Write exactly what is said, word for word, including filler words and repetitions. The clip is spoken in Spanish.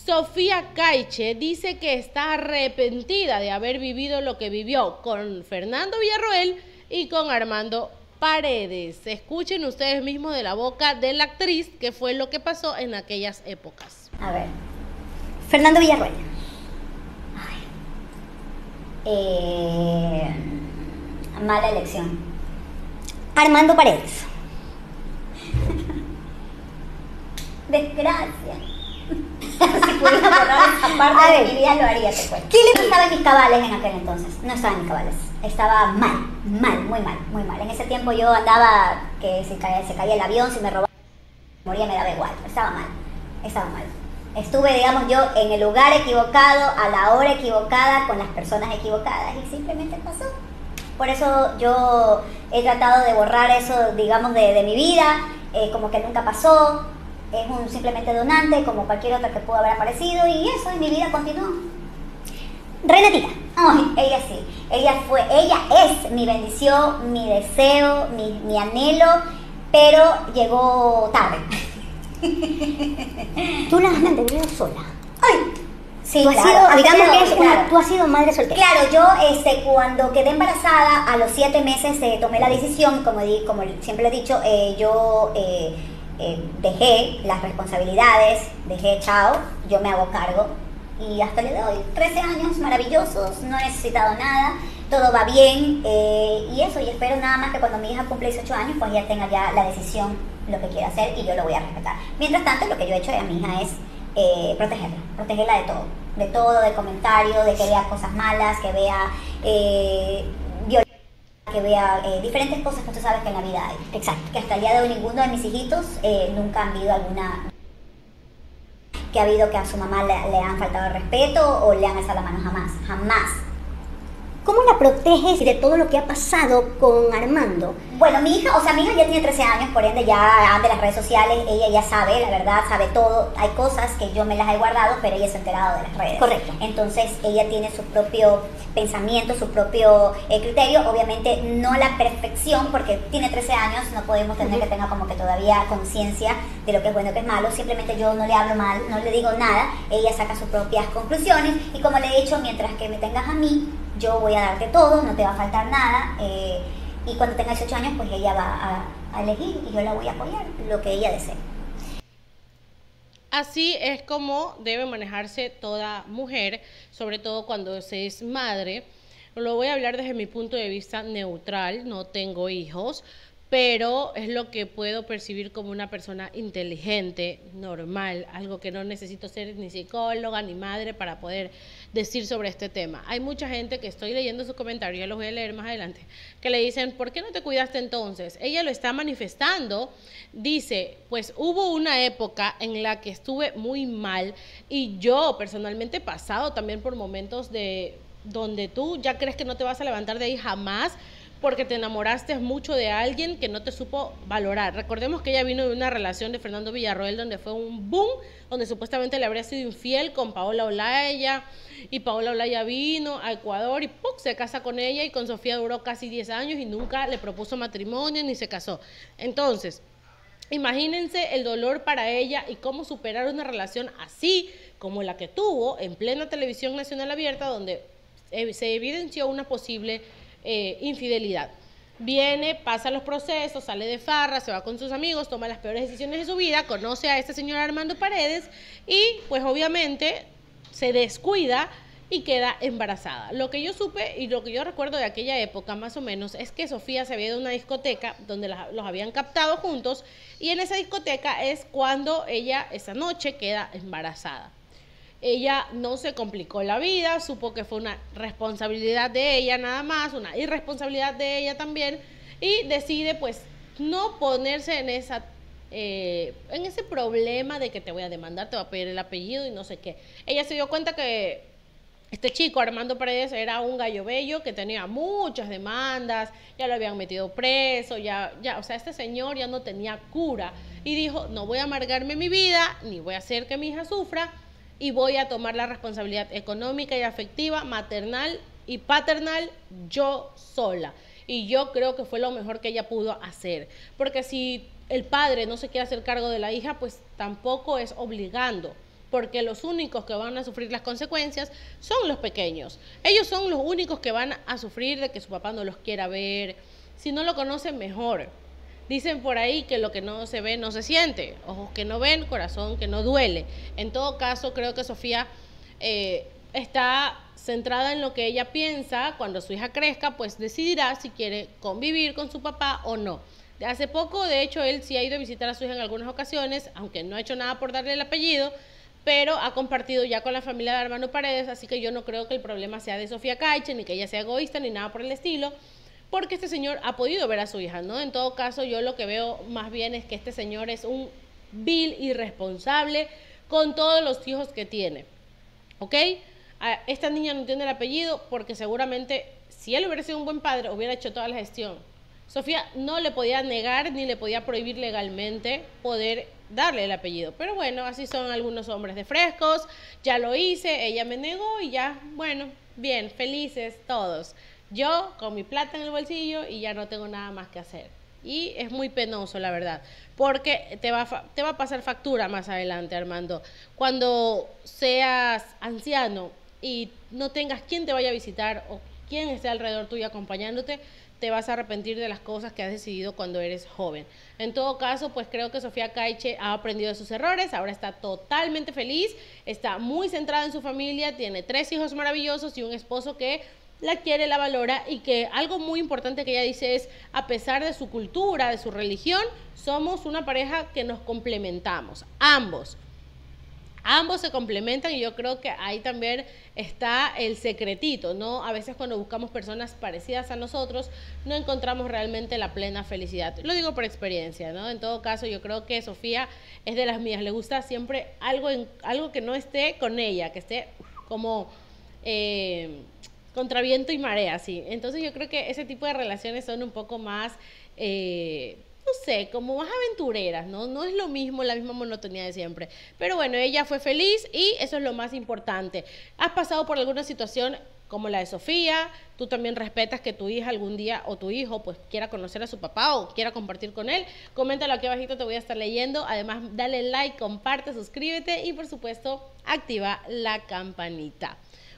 Sofía Caiche dice que está arrepentida de haber vivido lo que vivió con Fernando Villarroel y con Armando Paredes. Escuchen ustedes mismos de la boca de la actriz qué fue lo que pasó en aquellas épocas. A ver, Fernando Villarroel. Ay. Eh, mala elección. Armando Paredes. Desgracia. Si pudiera borrar esa parte de mi vida lo haría, te cuento. ¿Qué le pasaba en mis cabales en aquel entonces? No estaba en mis cabales. Estaba mal, mal, muy mal, muy mal. En ese tiempo yo andaba que se caía, se caía el avión, si me robaba, moría, me daba igual. Estaba mal, estaba mal. Estuve, digamos, yo en el lugar equivocado, a la hora equivocada, con las personas equivocadas y simplemente pasó. Por eso yo he tratado de borrar eso, digamos, de, de mi vida, eh, como que nunca pasó. Es un simplemente donante, como cualquier otra que pudo haber aparecido, y eso, y mi vida continuó. Renatita, ay, ella sí, ella fue, ella es mi bendición, mi deseo, mi, mi anhelo, pero llegó tarde. Tú la has mantenido sola. Ay, sí, tú has claro, sido, digamos que es una, claro. tú has sido madre soltera. Claro, yo este, cuando quedé embarazada, a los siete meses eh, tomé la decisión, como, di, como siempre le he dicho, eh, yo... Eh, Eh, dejé las responsabilidades, dejé chao, yo me hago cargo y hasta le doy trece años maravillosos, no he necesitado nada, todo va bien eh, y eso, y espero nada más que cuando mi hija cumple dieciocho años pues ella tenga ya la decisión, lo que quiera hacer y yo lo voy a respetar. Mientras tanto lo que yo he hecho a mi hija es eh, protegerla, protegerla de todo, de todo, de comentarios, de que vea cosas malas, que vea eh, violencia, que vea eh, diferentes cosas que tú sabes que en la vida hay. Exacto. Que hasta el día de hoy ninguno de mis hijitos eh, nunca han habido alguna... que ha habido que a su mamá le, le han faltado el respeto o le han alzado la mano, jamás, jamás. ¿Cómo la proteges de todo lo que ha pasado con Armando? Bueno, mi hija, o sea, mi hija ya tiene trece años, por ende ya anda en las redes sociales, ella ya sabe, la verdad, sabe todo. Hay cosas que yo me las he guardado, pero ella se ha enterado de las redes. Correcto. Entonces, ella tiene su propio pensamiento, su propio eh, criterio, obviamente no la perfección, porque tiene trece años, no podemos tener uh-huh. que tenga como que todavía conciencia de lo que es bueno y que es malo. Simplemente yo no le hablo mal, no le digo nada, ella saca sus propias conclusiones y como le he dicho, mientras que me tengas a mí, yo voy a darte todo, no te va a faltar nada, eh, y cuando tenga dieciocho años, pues ella va a, a elegir y yo la voy a apoyar, lo que ella desee. Así es como debe manejarse toda mujer, sobre todo cuando se es madre. Lo voy a hablar desde mi punto de vista neutral, no tengo hijos, pero es lo que puedo percibir como una persona inteligente, normal, algo que no necesito ser ni psicóloga ni madre para poder decir sobre este tema. Hay mucha gente que estoy leyendo sus comentarios, ya los voy a leer más adelante, que le dicen, ¿por qué no te cuidaste entonces? Ella lo está manifestando, dice, pues hubo una época en la que estuve muy mal y yo personalmente he pasado también por momentos de donde tú ya crees que no te vas a levantar de ahí jamás, porque te enamoraste mucho de alguien que no te supo valorar. Recordemos que ella vino de una relación de Fernando Villarroel donde fue un boom, donde supuestamente le habría sido infiel con Paola Olaya, y Paola Olaya vino a Ecuador y ¡pum!, se casa con ella, y con Sofía duró casi diez años y nunca le propuso matrimonio ni se casó. Entonces, imagínense el dolor para ella y cómo superar una relación así como la que tuvo en plena televisión nacional abierta, donde se evidenció una posible Eh, infidelidad. Viene, pasa los procesos, sale de farra, se va con sus amigos, toma las peores decisiones de su vida, conoce a este señor Armando Paredes y pues obviamente se descuida y queda embarazada. Lo que yo supe y lo que yo recuerdo de aquella época más o menos es que Sofía se había ido a una discoteca donde las, los habían captado juntos, y en esa discoteca es cuando ella esa noche queda embarazada. Ella no se complicó la vida, supo que fue una responsabilidad de ella nada más, una irresponsabilidad de ella también, y decide pues no ponerse en esa eh, en ese problema de que te voy a demandar, te voy a pedir el apellido y no sé qué. Ella se dio cuenta que este chico, Armando Paredes, era un gallo bello que tenía muchas demandas, ya lo habían metido preso, ya, ya, o sea, este señor ya no tenía cura, y dijo, no voy a amargarme mi vida, ni voy a hacer que mi hija sufra, y voy a tomar la responsabilidad económica y afectiva, maternal y paternal yo sola. Y yo creo que fue lo mejor que ella pudo hacer. Porque si el padre no se quiere hacer cargo de la hija, pues tampoco es obligando. porque los únicos que van a sufrir las consecuencias son los pequeños. Ellos son los únicos que van a sufrir de que su papá no los quiera ver. Si no lo conocen, mejor. Dicen por ahí que lo que no se ve no se siente. Ojos que no ven, corazón que no duele. En todo caso, creo que Sofía eh, está centrada en lo que ella piensa. Cuando su hija crezca, pues decidirá si quiere convivir con su papá o no. De hace poco, de hecho, él sí ha ido a visitar a su hija en algunas ocasiones, aunque no ha hecho nada por darle el apellido, pero ha compartido ya con la familia de Armando Paredes, así que yo no creo que el problema sea de Sofía Caiche, ni que ella sea egoísta, ni nada por el estilo, porque este señor ha podido ver a su hija, ¿no? En todo caso, yo lo que veo más bien es que este señor es un vil irresponsable con todos los hijos que tiene, ¿ok? Esta niña no tiene el apellido porque seguramente, si él hubiera sido un buen padre, hubiera hecho toda la gestión. Sofía no le podía negar ni le podía prohibir legalmente poder darle el apellido. Pero bueno, así son algunos hombres de frescos. Ya lo hice, ella me negó y ya, bueno, bien, felices todos. Yo con mi plata en el bolsillo y ya no tengo nada más que hacer. Y es muy penoso, la verdad, porque te va, a, te va a pasar factura más adelante, Armando. Cuando seas anciano y no tengas quien te vaya a visitar o quien esté alrededor tuyo acompañándote, te vas a arrepentir de las cosas que has decidido cuando eres joven. En todo caso, pues creo que Sofía Caiche ha aprendido de sus errores, ahora está totalmente feliz, está muy centrada en su familia, tiene tres hijos maravillosos y un esposo que la quiere, la valora, y que algo muy importante que ella dice es, a pesar de su cultura, de su religión, somos una pareja que nos complementamos, ambos. Ambos se complementan y yo creo que ahí también está el secretito, ¿no? A veces cuando buscamos personas parecidas a nosotros, no encontramos realmente la plena felicidad. Lo digo por experiencia, ¿no? En todo caso, yo creo que Sofía es de las mías. Le gusta siempre algo, en, algo que no esté con ella, que esté como eh, contra viento y marea, sí. Entonces yo creo que ese tipo de relaciones son un poco más... Eh, no sé, como más aventureras, ¿no? No es lo mismo, la misma monotonía de siempre. Pero bueno, ella fue feliz y eso es lo más importante. ¿Has pasado por alguna situación como la de Sofía? ¿Tú también respetas que tu hija algún día o tu hijo pues quiera conocer a su papá o quiera compartir con él? Coméntalo aquí abajito, te voy a estar leyendo. Además, dale like, comparte, suscríbete y por supuesto, activa la campanita.